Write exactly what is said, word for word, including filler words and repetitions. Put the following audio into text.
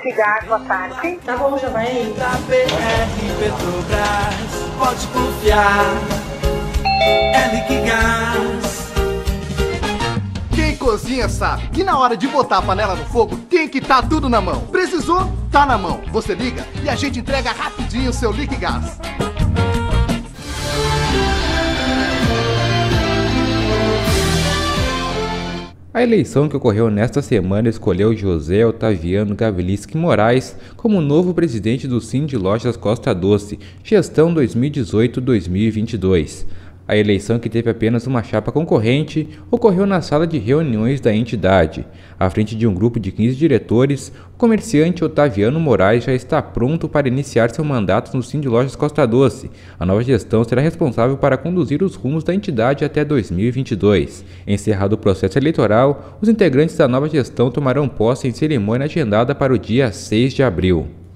Liquigás, boa tarde. Tá bom, já vai aí. Da B R Petrobras, pode confiar, é Liquigás. Quem cozinha sabe que na hora de botar a panela no fogo tem que estar tudo na mão. Precisou? Tá na mão. Você liga e a gente entrega rapidinho o seu Liquigás. A eleição que ocorreu nesta semana escolheu José Otaviano Gaviliski Moraes como novo presidente do Sindi Lojas Costa Doce, gestão dois mil e dezoito a dois mil e vinte e dois. A eleição, que teve apenas uma chapa concorrente, ocorreu na sala de reuniões da entidade. À frente de um grupo de quinze diretores, o comerciante Otaviano Moraes já está pronto para iniciar seu mandato no Sindi Lojas Costa Doce. A nova gestão será responsável para conduzir os rumos da entidade até dois mil e vinte e dois. Encerrado o processo eleitoral, os integrantes da nova gestão tomarão posse em cerimônia agendada para o dia seis de abril.